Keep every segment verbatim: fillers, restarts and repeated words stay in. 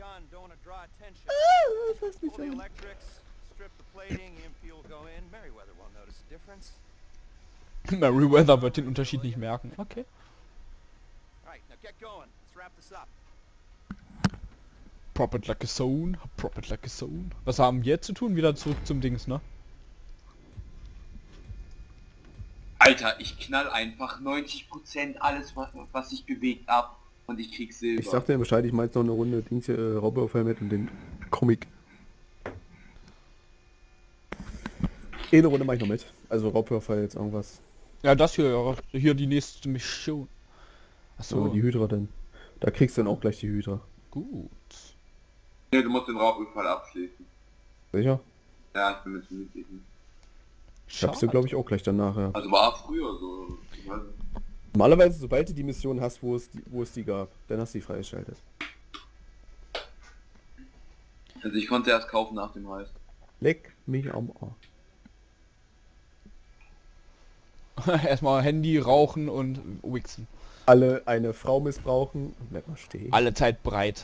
Ah, fass mich an. Meriwether wird den Unterschied nicht merken. Okay. Prop it like a zone, prop it like a zone. Was haben wir jetzt zu tun? Wieder zurück zum Dings, ne? Alter, ich knall einfach neunzig Prozent alles, was, was sich bewegt ab und ich krieg Silber. Ich sag dir Bescheid, ich mein's noch eine Runde Dings hier, äh, Roboter mit und den Comic. Eh, eine Runde mach ich noch mit. Also Roboter jetzt irgendwas. Ja, das hier, hier die nächste Mission. Achso. So, die Hydra dann. Da kriegst du dann auch gleich die Hydra. Gut. Ne, du musst den Raubüberfall abschließen. Sicher? Ja, ich bin mir ziemlich sicher. Ich hab's dir glaube ich auch gleich danach, ja. Also war früher so. Normalerweise, sobald du die Mission hast, wo es die, wo es die gab, dann hast du die freigeschaltet. Also ich konnte erst kaufen nach dem Heist. Leck mich am Arsch. Erstmal Handy, rauchen und wichsen. Alle eine Frau missbrauchen. Bleib mal stehen. Alle Zeit breit.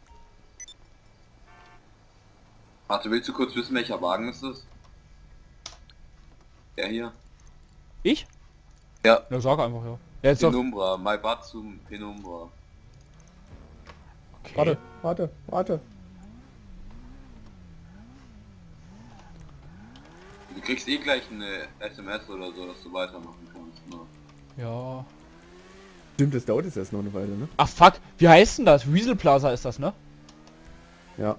Warte, willst du kurz wissen, welcher Wagen ist das? Der hier? Ich? Ja. Ja, sag einfach, ja. Ja, jetzt doch. Penumbra, Maibatsum Penumbra. Okay. Warte, warte, warte. Du kriegst eh gleich eine S M S oder so, dass du weitermachen kannst. Ne? Ja. Stimmt, das dauert jetzt erst noch eine Weile, ne? Ach fuck, wie heißt denn das? Weasel Plaza ist das, ne? Ja.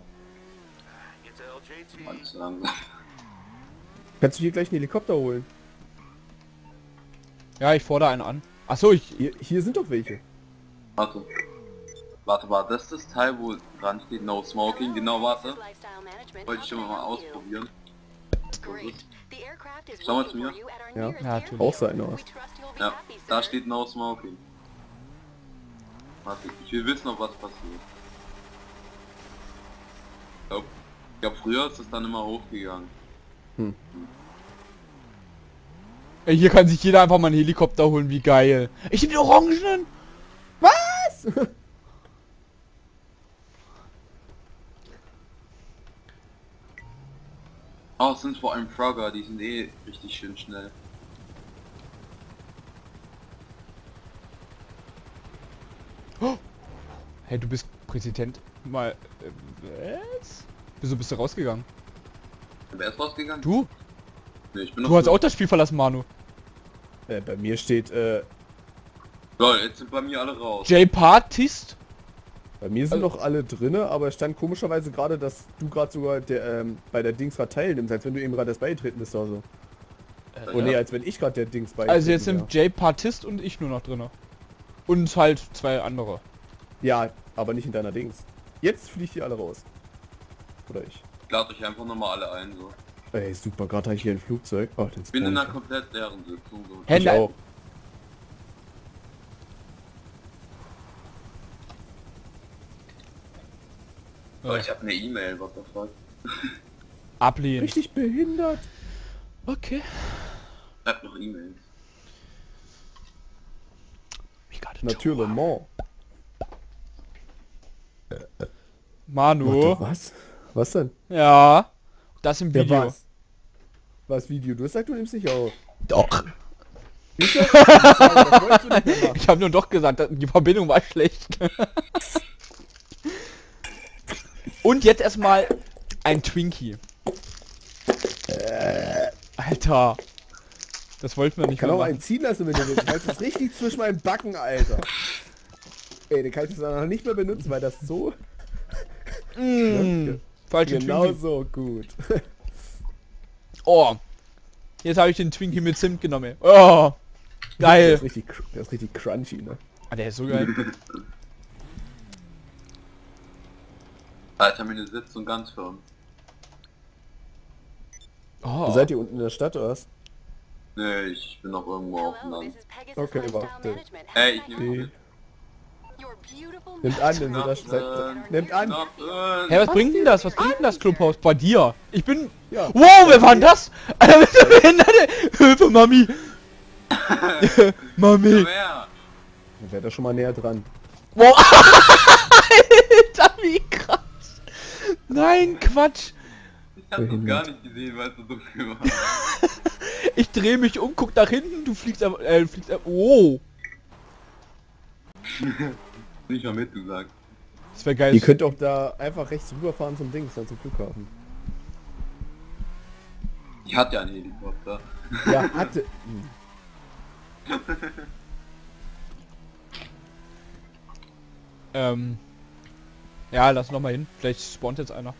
Alles langsam. Kannst du hier gleich einen Helikopter holen? Ja, ich fordere einen an. Achso, ich... Hier, hier sind doch welche. Warte. Warte, warte, das ist das Teil, wo dran steht No Smoking. Genau, warte. Wollte ich schon mal ausprobieren. Schau mal zu mir. Ja, Ja, natürlich. auch so eine aus. Ja, da steht No Smoking. Warte, ich will wissen, ob was passiert. Ich glaub, ich glaub früher ist das dann immer hochgegangen. Hm. Ey, hier kann sich jeder einfach mal einen Helikopter holen, wie geil. Ich nehme die Orangenen! Was? Oh, es sind vor allem Frogger, die sind eh richtig schön schnell. Oh. Hey, du bist Präsident. Mal... Äh, was? Wieso bist du rausgegangen? Wer ist rausgegangen? Du? Nee, ich bin Du hast auch das Spiel verlassen, Manu. Äh, bei mir steht, äh, Lol, jetzt sind bei mir alle raus. J-Partist? bei mir sind Also- noch alle drinne, aber es stand komischerweise gerade, dass du gerade sogar der, ähm, bei der Dings gerade teilnimmst, als wenn du eben gerade erst beigetreten bist oder so. Äh, Oh ja. nee, als wenn ich gerade der Dings beigetreten Also jetzt wäre. sind J-Partist und ich nur noch drinne. Und halt zwei andere. Ja, aber nicht in deiner Dings. Jetzt fliegt ihr alle raus. Oder ich. Ich lade euch einfach nochmal alle ein, so. Ey, super, gerade habe ich hier ein Flugzeug. Oh, den Ich bin in spawn einer ich. komplett leeren Sitzung, so. Hä? Ich nein. auch. Oh, ich habe eine E-Mail, what the fuck. Ablehnen. Richtig behindert. Okay. Schreibt noch E-Mails. We got a Natürlich. tour. Manu. Warte, was? Was denn? Ja. Das im Ja, Video. was? Was Video? Du hast gesagt, du nimmst nicht auf. Doch. Siehst du? Ich sage, das wolltest du nicht mehr machen. Ich habe nur doch gesagt, die Verbindung war schlecht. Und jetzt erstmal ein Twinkie. Alter. Das wollten wir Ich nicht kann mehr auch machen. einen ziehen lassen, wenn du willst. Ich halte das richtig zwischen meinen Backen, Alter. Ey, den kann ich dann noch nicht mehr benutzen, weil das so... Mm, falsche Genau Twinkie. so gut. Oh. Jetzt habe ich den Twinkie mit Zimt genommen. Oh. Der Geil. ist richtig, cr- der ist richtig crunchy, ne? Ah, der ist so geil. Alter, meine Sitzung ganz firm. Oh. Wo seid ihr unten in der Stadt, oder was? Nee, ich bin noch irgendwo auf dem Land. Okay, warte. Ey, ich nehme Die- mit. Nimmt an, denn so das... Seid, nimmt an! Knapp, äh, Hä, was bringt denn das? Was bringt denn das Clubhaus bei dir? Ich bin... Ja. Wow, wer war denn das? Alter, bist du behindert? Hilfe, Mami. Mami. wer? Dann wäre da schon mal näher dran. Wow. Alter, wie krass. Nein, Quatsch! Ich hab das gar nicht gesehen, weil es so dunkel war. Ich drehe mich um, guck nach hinten, du fliegst ab, äh, fliegst ab, oh! Nicht mal mit, du sagst. Das wäre geil. Ihr könnt auch da einfach rechts rüberfahren zum Dings, dann zum Flughafen. Ich hatte ja einen Helikopter. Ja, hatte... Hm. Ähm... Ja, lass noch mal hin. Vielleicht spawnt jetzt einer.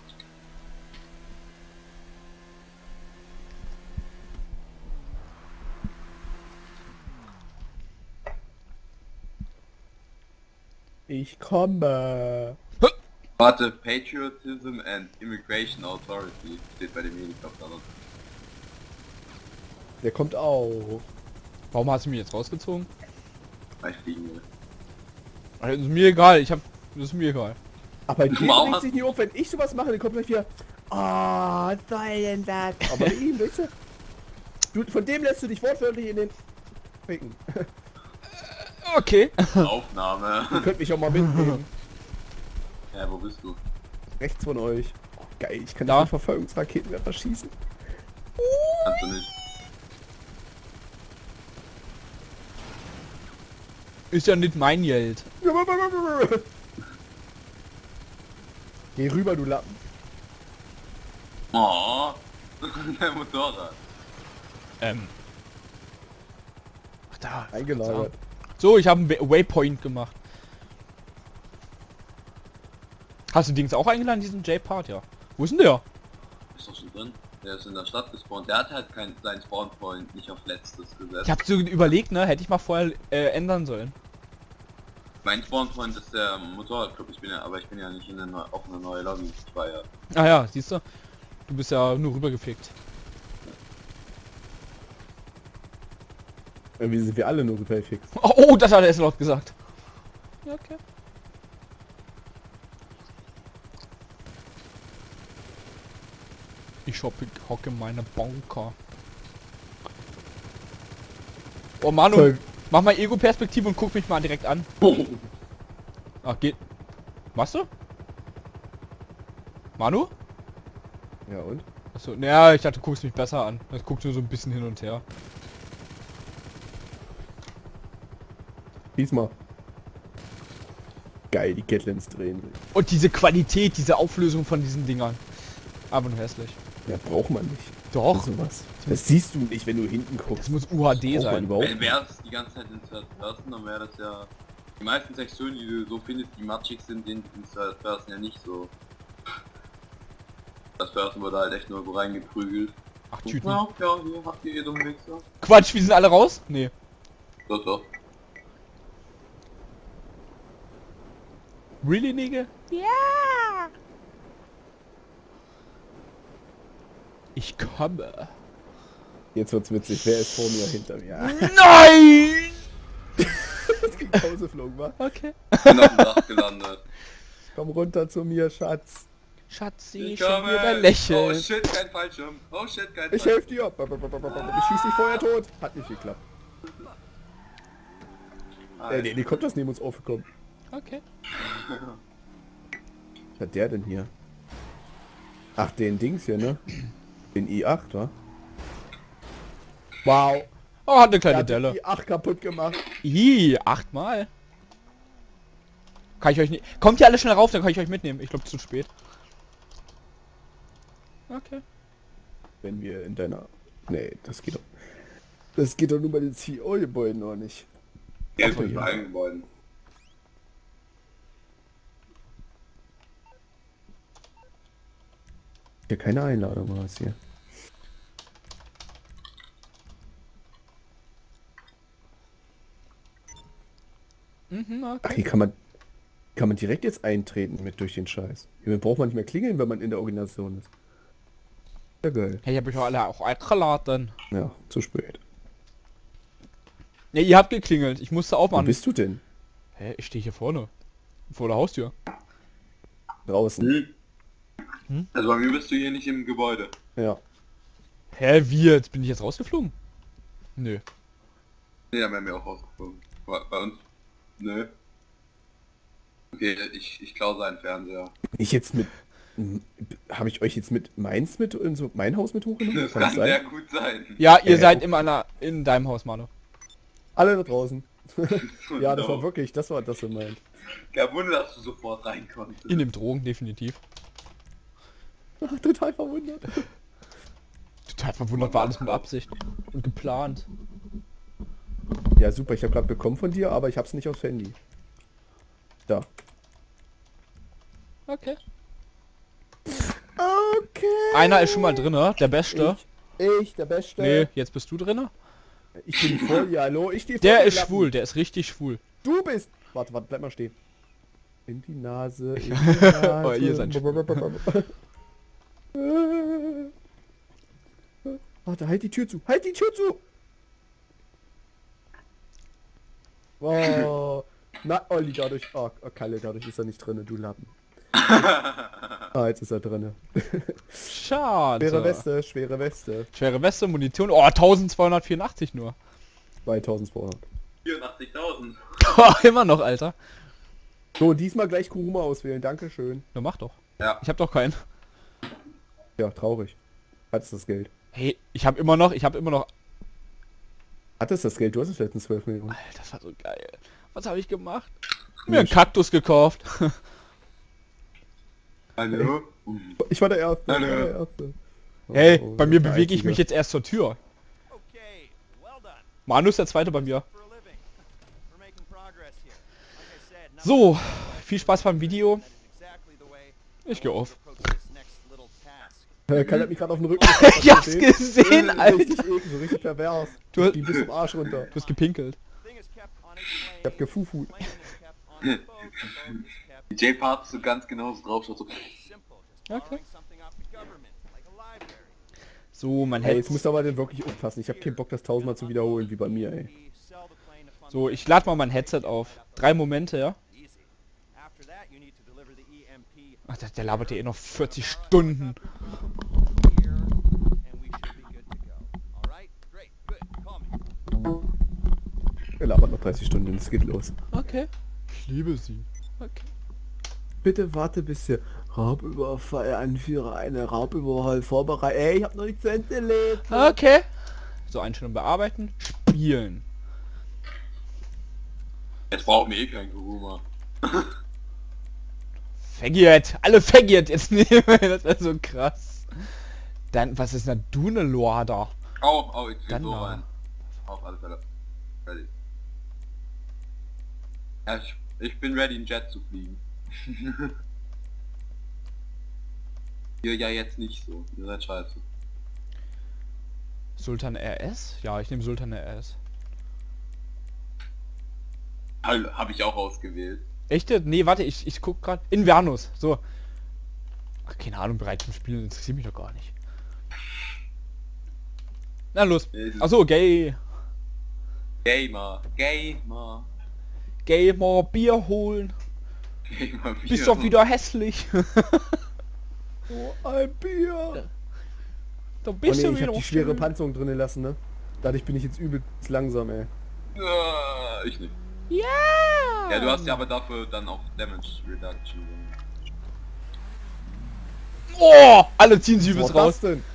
Ich komme. Warte, Patriotism and Immigration Authority steht bei dem Helikopter. Der kommt auch. Warum hast du mich jetzt rausgezogen? Weil ich fliegen will. Das ist mir egal, ich hab... Das ist mir egal. Aber die Wow. regt sich nicht auf, wenn ich sowas mache, dann kommt gleich wieder... Oh, was soll denn das? Aber bei ihm, weißt du? Du, von dem lässt du dich wortwörtlich in den... Ficken. Okay. Aufnahme. Ihr könnt mich auch mal mitnehmen. Ja, wo bist du? Rechts von euch. Geil, ich kann Da. da mit Verfolgungsraketenwerfer schießen. Kannst du nicht. Ist ja nicht mein Geld. Geh rüber, du Lappen. Oh, dein Motorrad. Ähm. Ach da. Eingelagert. So, ich habe einen Way- Waypoint gemacht. Hast du Dings auch eingeladen, diesen J-Part? Ja. Wo ist denn der? Ist doch schon drin. Der ist in der Stadt gespawnt. Der hat halt keinen seinen Spawnpoint nicht auf letztes gesetzt. Ich habe so überlegt, ne? Hätte ich mal vorher äh, ändern sollen. Mein Spawnpoint ist der Motorradclub. Ich bin ja, aber ich bin ja nicht in eine, auf eine neue Lobby. Ich war ja. Ah ja, siehst du? Du bist ja nur rübergefickt. Irgendwie sind wir alle nur rüberfix. Oh, oh, das hat er jetzt laut gesagt. Ja, okay. Ich hocke hocke meine Bunker. Oh Manu, Toll. mach mal Ego-Perspektive und guck mich mal direkt an. Oh. Ach, geht. Machst du? Manu? Ja und? Achso, naja, ich dachte, du guckst mich besser an. Das guckt nur so ein bisschen hin und her. Diesmal. Geil, die Gatlins drehen sich. Und diese Qualität, diese Auflösung von diesen Dingern. Aber nur hässlich. Ja, braucht man nicht. Doch, Sowas. Das siehst du nicht, wenn du hinten guckst. das muss U H D Braucht man sein. überhaupt Wenn wäre es die ganze Zeit in Third Person, dann wäre das ja... Die meisten Sektionen, die du so findest, die matschig sind, sind in Third Person ja nicht so. Das Person wurde halt echt nur so reingeprügelt. Ach, Tüten. Ja, ja, hier habt ihr eh dummen Wichser. Quatsch, wir sind alle raus? Nee. Doch, doch. Really, Nigga? Ja! Ich komme. Jetzt wird's witzig. Wer ist vor mir hinter mir? Nein! Das ging rausgeflogen, wa? Okay. Ich bin auf dem Dach gelandet. Komm runter zu mir, Schatz. Schatzi, Ich schon komme. wieder Oh lächeln. shit, kein Fallschirm. Oh shit, kein Ich Fallschirm. helfe dir. Ich schieß dich vorher tot. Hat nicht geklappt. Äh, der Helikopter ist neben uns aufgekommen. Okay. Was hat der denn hier? Ach, den Dings hier, ne? Den I acht, wa? Wow. Oh, hat eine Der kleine hat den Delle. I acht kaputt gemacht. Ih, achtmal. Kann ich euch nicht... Kommt ihr alle schnell rauf, dann kann ich euch mitnehmen. Ich glaube, zu spät. Okay. Wenn wir in deiner... Nee, das geht doch... Das geht doch nur bei den C E O-Gebäuden noch nicht. Geht Ach, mit ja. allen Gebäuden. Hier keine Einladung oder was hier. Mhm, Ach, okay. hier kann man... Kann man direkt jetzt eintreten mit durch den Scheiß. Hier braucht man nicht mehr klingeln, wenn man in der Organisation ist. Ja, geil. Hey, ich hab euch auch alle auch eingeladen. Ja, zu spät. Ne, ihr habt geklingelt. Ich musste auch Wo mal... bist du denn? Hä, ich stehe hier vorne. Vor der Haustür. Draußen. Hm? Also bei mir bist du hier nicht im Gebäude. Ja. Hä, wie jetzt? Bin ich jetzt rausgeflogen? Nö. Nee, da wären wir auch rausgeflogen. Bei, bei uns? Nö. Okay, ich, ich klaue seinen Fernseher. Ich jetzt mit... Habe ich euch jetzt mit meins mit in so mein Haus mit hochgenommen? Das kann sehr gut sein. Ja, ihr Äh, seid immer einer in deinem Haus, Manu. Alle da draußen. Ja, das Genau. war wirklich, das war das gemeint. Kein Wunder, dass du sofort rein konntest. In dem Drogen, definitiv. Ach, total verwundert. Total verwundert, war alles mit Absicht und geplant. Ja, super, ich habe gerade bekommen von dir, aber ich hab's nicht aufs Handy. Da. Okay. Okay. Einer ist schon mal drinne, der Beste. Ich, ich der Beste. Nee, jetzt bist du drinne. Ich bin voll, ja, hallo, ich stehe Der ist schwul, der ist richtig schwul. Du bist. Warte, warte, bleib mal stehen. In die Nase, in die Nase. Oh, ihr seid Warte, halt die Tür zu. Halt die Tür zu. Oh. Na, Olli, dadurch. Oh, oh, Kalle, dadurch ist er nicht drinne, du Lappen. Ah, jetzt ist er drinne. Schade. Schwere Weste, schwere Weste. Schwere Weste, Munition. Oh, eintausendzweihundertvierundachtzig nur. zweitausendzweihundert. vierundachtzigtausend. Immer noch, Alter. So, diesmal gleich Kuruma auswählen, dankeschön. Na mach doch. Ja. Ich hab doch keinen. Ja, traurig. Hattest das Geld. Hey, ich hab immer noch, ich hab immer noch... Hattest das Geld? Du hast es letztens zwölf Millionen. Alter, das war so geil. Was habe ich gemacht? Mir einen Kaktus gekauft. Hallo? Ich war der Erste. Ich war Hallo. der Erste. Oh, Hey, oh, bei mir der bewege ich Einzige. mich jetzt erst zur Tür. Okay, well done. Manu ist der Zweite bei mir. For a living. We're making progress here. Like I said, not So, viel Spaß beim Video. that is exactly the way Ich geh auf. to approach this next little task. Äh, Kalle hat mich gerade auf den Rücken Ich hab's gesehen, Richtig Alter. eklig, so richtig pervers. Du- Die bis zum Arsch runter. Du hast gepinkelt. Thing is kept on its Ich plane. hab gefufut. Plane is kept on its boat. The boat is kept J-Part so ganz genau so drauf schaut so. simple. Just Okay. borrowing something off the government, like a library. So, mein Ey, Head. jetzt musst du aber den wirklich aufpassen. Ich hab keinen Bock, das tausendmal zu wiederholen, wie bei mir, ey. We sell the plane to fund So, ich lade mal mein Headset auf. Drei Momente, ja? easy. After that, you need to deliver the E M P Ach, der, der labert ja eh noch vierzig Stunden. here, and we should be good to go. All right? Great. Good. Call me. Er labert noch dreißig Stunden, es geht los. Okay. Ich liebe sie. Okay. Bitte warte, bis der Raubüberfall-Anführer eine Raubüberfall vorbereitet. Ey, ich hab noch nicht zu Ende gelebt. Okay. So, Einstellung bearbeiten. Spielen. Jetzt brauchen wir eh kein Kuruma. Faggot. Alle Faggot jetzt nehmen. Das wäre so krass. Dann, was ist denn du ne Lorda? Oh, oh, ich Dann gehe so da. rein. Auf alle Fälle. Ready. Ja, ich, ich bin ready, in Jet zu fliegen. Ihr ja jetzt nicht so. Ihr seid scheiße. Sultan R S? Ja, ich nehme Sultan R S. Habe ich auch ausgewählt. Echte? Nee, warte, ich, ich guck grad. Invernus. So. Ach, keine Ahnung, bereit zum Spielen. Interessiert mich doch gar nicht. Na los. Achso, Gay. Gamer. Gamer. Gamer, Bier holen. Gamer. Bist doch wieder hässlich. Oh, ein Bier. Da Oh bist nee, du ich wieder. hab die schwere Panzerung drin lassen, ne? Dadurch bin ich jetzt übelst langsam, ey. Äh, ich nicht. Ja! Ja, du hast ja aber dafür dann auch Damage Reduction. Oh! Alle ziehen sie Was übelst war raus. das denn?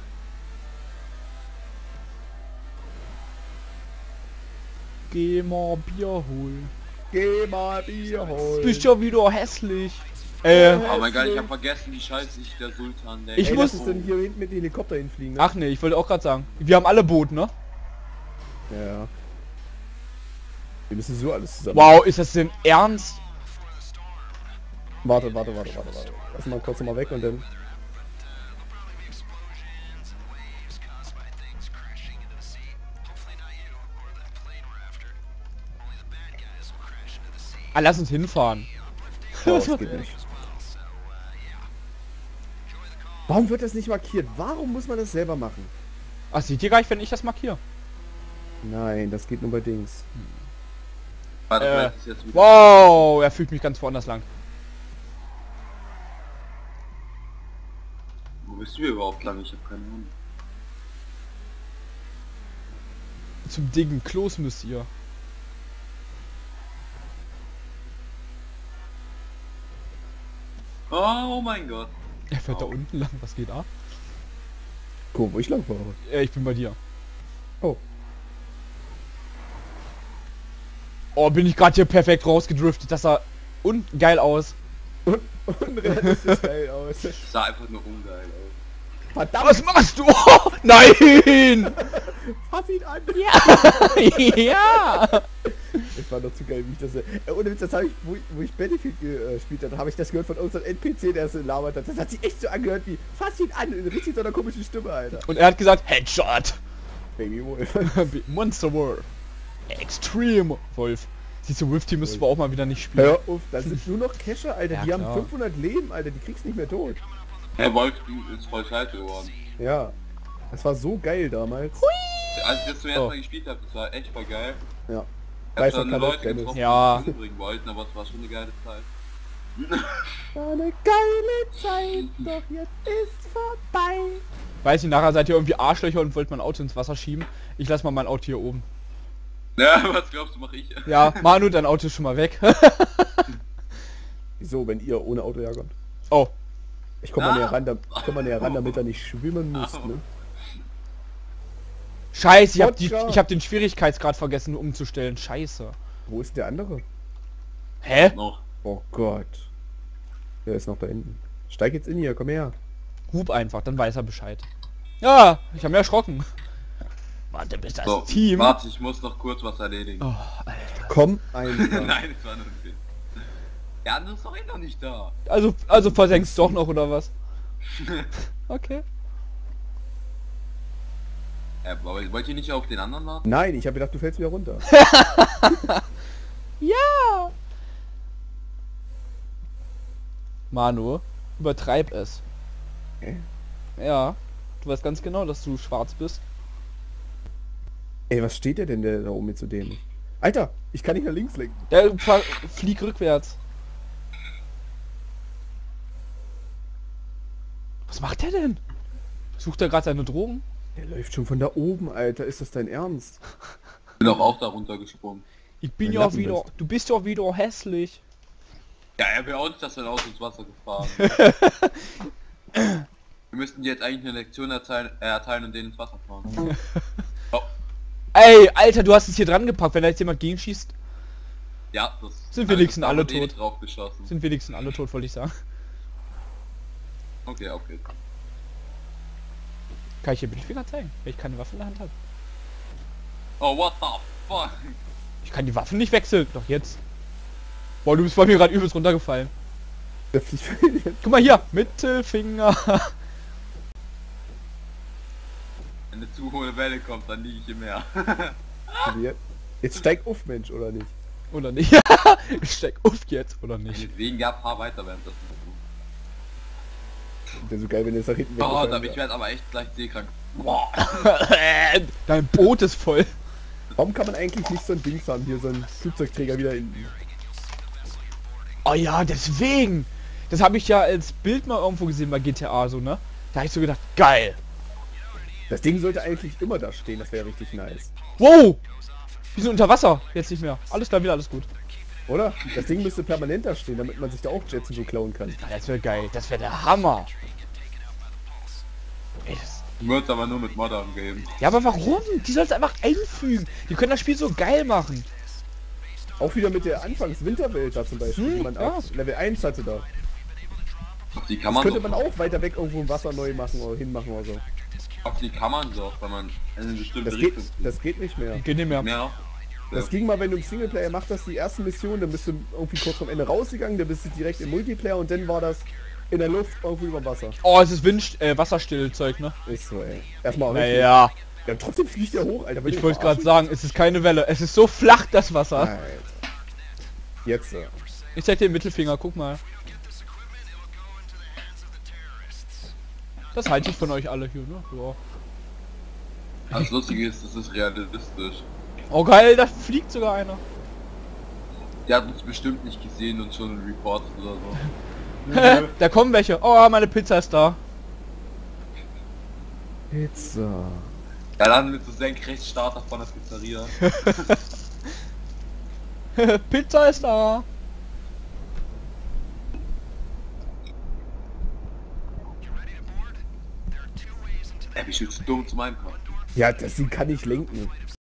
Geh mal Bier holen. Geh mal Bier holen. Bist ja wieder hässlich. Äh, Oh mein Gott, ich hab vergessen, wie scheiße ich der Sultan denkt. Ich Ey, muss- lass uns denn hier hinten mit dem Helikopter hinfliegen, ne? ach nee, ich wollte auch gerade sagen. Wir haben alle Boot, ne? Ja. Wir müssen so alles zusammen. Wow, ist das denn ernst? Warte, warte, warte, warte, warte. Lass mal kurz mal weg und dann... Ah, lass uns hinfahren. Oh, das geht nicht. Warum wird das nicht markiert? Warum muss man das selber machen? Ach, seht ihr gar nicht, wenn ich das markiere? Nein, das geht nur bei Dings. Warte, Äh, vielleicht ist jetzt wieder... Wow, er fühlt mich ganz woanders lang. Wo bist du überhaupt lang? Ich hab keine Ahnung. Zum dicken Klos müsst ihr. Oh mein Gott. Er fährt Oh. da unten lang, was geht ab? Guck, wo ich lang fahre. Ja, ich bin bei dir. Oh. Oh, bin ich gerade hier perfekt rausgedriftet. Das sah unten geil aus. Und, und realistisch geil aus. Sah einfach nur ungeil aus. Verdammt, Was machst du? Oh, nein! fass ihn an! Ja! Ja! Das war doch zu geil, wie ich das... Äh, ohne Witz, das habe ich, wo ich, wo ich Battlefield gespielt habe, habe ich das gehört von unserem N P C, der so labert hat. Das hat sich echt so angehört wie, fass ihn an, in richtig so einer komischen Stimme, Alter. Und er hat gesagt, Headshot! Baby Wolf. Monster Wolf. Extreme Wolf. Siehst du, Wolf Team müssen wir auch mal wieder nicht spielen. Hör auf, das sind nur noch Cacher, Alter. Ja, die haben klar. fünfhundert Leben, Alter. Die kriegst nicht mehr tot. Hey, Wolf ist voll scheiße geworden. Ja. Das war so geil damals. Als ich das zum ersten Oh. Mal gespielt habe, das war echt voll geil. Ja. Ich hab Weiß dann noch Leute keiner, getroffen, Ja. die mich umbringen wollten, aber es war schon eine geile Zeit. War eine geile Zeit, doch jetzt ist vorbei. Weiß nicht, nachher seid ihr irgendwie Arschlöcher und wollt mein Auto ins Wasser schieben. Ich lass mal mein Auto hier oben. Ja, was glaubst du, mach ich? Ja, Manu, dein Auto ist schon mal weg. Wieso, wenn ihr ohne Auto herkommt? Oh. Ich komm mal Ah. näher ran, da, ich komm mal näher ran, damit er nicht schwimmen muss, Au. ne? Scheiße, ich hab, die, Wodka. ich hab den Schwierigkeitsgrad vergessen umzustellen. Scheiße. Wo ist der andere? Hä? Noch. Oh Gott. Der ist noch da hinten. Steig jetzt in hier, komm her. Hub einfach, dann weiß er Bescheid. Ja, ich hab mir erschrocken. Warte, bis das So, Team... warte, ich muss noch kurz was erledigen. Oh, Alter. Komm einfach. Nein, es war nur ein Witz. Der andere ist doch eh noch nicht da. Also, also versenkst doch noch, oder was? Okay. Äh, aber wollt ihr nicht auf den anderen warten? Nein, ich habe gedacht, du fällst wieder runter. Ja! Manu, übertreib es. Hä? Ja, du weißt ganz genau, dass du schwarz bist. Ey, was steht der denn der da oben mit zu dem? Alter, ich kann nicht nach links lenken. Der fahr- flieg rückwärts. Was macht der denn? Sucht er gerade seine Drogen? Der läuft schon von da oben, Alter. Ist das dein Ernst? Ich bin auch, auch da runtergesprungen. Ich bin Mein ja auch Lappen wieder... bist. Du bist ja auch wieder hässlich. Ja, er will auch nicht, dass sein Auto ins Wasser gefahren. Wir müssten dir jetzt eigentlich eine Lektion erteilen, äh, erteilen und den ins Wasser fahren. Oh, Ey, Alter, du hast es hier dran gepackt. Wenn da jetzt jemand gegenschießt, ja, das Sind wenigstens das alle wurde eh tot. nicht drauf geschossen. sind wenigstens alle tot, wollte ich sagen. Okay, okay. Kann ich hier Mittelfinger zeigen, weil ich keine Waffe in der Hand habe. Oh, what the fuck? Ich kann die Waffen nicht wechseln. Doch jetzt. Boah, du bist bei mir gerade übelst runtergefallen. Der fliegt jetzt. Guck mal hier, Mittelfinger. Wenn eine zu hohe Welle kommt, dann liege ich im Meer. wieder. Jetzt steig auf, Mensch, oder nicht? Oder nicht? Ich steck auf jetzt, oder nicht? Deswegen ja, fahr weiter während das. Wäre so geil, wenn der jetzt nach hinten Oh, weggefallen da, ich wäre. werde aber echt gleich seekrank. Boah. Dein Boot ist voll. Warum kann man eigentlich nicht so ein Ding haben, hier so ein Flugzeugträger wieder in... Oh ja, deswegen. Das habe ich ja als Bild mal irgendwo gesehen bei G T A, so, ne? Da habe ich so gedacht, geil. Das Ding sollte eigentlich immer da stehen, das wäre richtig nice. Wow. Wir sind unter Wasser. Jetzt nicht mehr. Alles klar, wieder alles gut. Oder? Das Ding müsste permanent da stehen, damit man sich da auch Jets und so klauen kann. Ja, das wäre geil. Das wäre der Hammer. Ey, das Wird aber nur mit Modern geben. ja, aber warum? Die soll es einfach einfügen. Die können das Spiel so geil machen. Auch wieder mit der Anfangs-Winterwelt da zum Beispiel, Hm, die man ja. auf Level eins hatte da. Auf die kann Das man könnte so, man auch weiter weg irgendwo im Wasser neu machen oder hinmachen oder so. auf die kann man so, wenn man in eine bestimmte Das geht, Richtung. das geht nicht mehr. Geht nicht mehr. Ja. Das ging mal, wenn du im Singleplayer machst, das die ersten Missionen, dann bist du irgendwie kurz vom Ende rausgegangen, dann bist du direkt im Multiplayer und dann war das in der Luft irgendwo über Wasser. Oh, es ist Wind, äh, Wasserstillzeug, ne? Ist so, ey. Erstmal richtig. Naja, Ja, trotzdem fliegt er hoch, Alter. ich wollte gerade sagen, es ist keine Welle. Es ist so flach, das Wasser. Alter. Jetzt, äh. Ich zeig dir den Mittelfinger, guck mal. Das halte ich von euch alle hier, ne? Ja. Das Lustige ist, das ist realistisch. Oh geil, da fliegt sogar einer. Der hat uns bestimmt nicht gesehen und schon reportet oder so. Da kommen welche. Oh, meine Pizza ist da. Pizza. Ja, dann mit so Senkrechtstarter von der Pizzeria. Pizza ist da. Ey, bist du zu dumm zu meinem Part? Ja, das sie kann nicht lenken.